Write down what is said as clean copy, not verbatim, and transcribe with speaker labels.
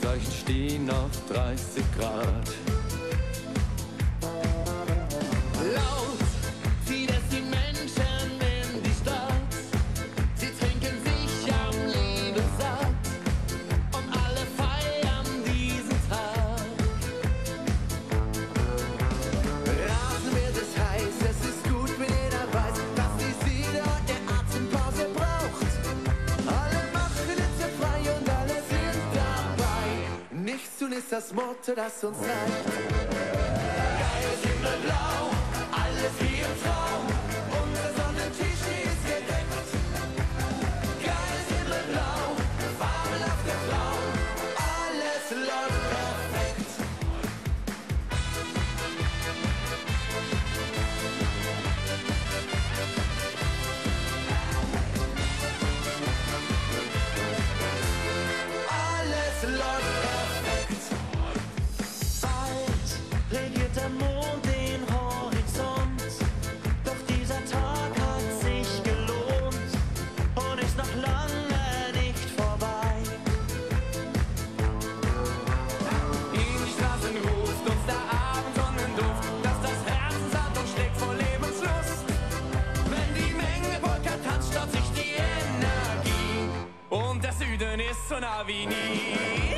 Speaker 1: Anzeichen stehen auf 30 Grad. Laut zieht es die Menschen in die Stadt. Sie trinken sich am Leben satt und alle feiern diesen Tag. Rasen wird es heiß, es ist gut, wenn jeder weiß, dass die Seele heute Atempause braucht. Alle machen jetzt frei und alle sind dabei. Nichts tun ist das Motto, das uns sagt: Geiles Himmelblau, alles wie im Traum. Unser Sonnentisch ist gedeckt. Geiles Himmelblau, fabelhafte Traum. Alles läuft perfekt. Alles läuft perfekt.
Speaker 2: Bald regiert der Mond den Horizont, doch dieser Tag hat sich gelohnt und ist noch lange nicht vorbei.
Speaker 1: In die Straßen ruft uns der Abendsonnenduft, dass das Herz satt und schlägt vor Lebenslust. Wenn die Menge Polka tanzt, staut sich die Energie und der Süden ist so nah wie nie.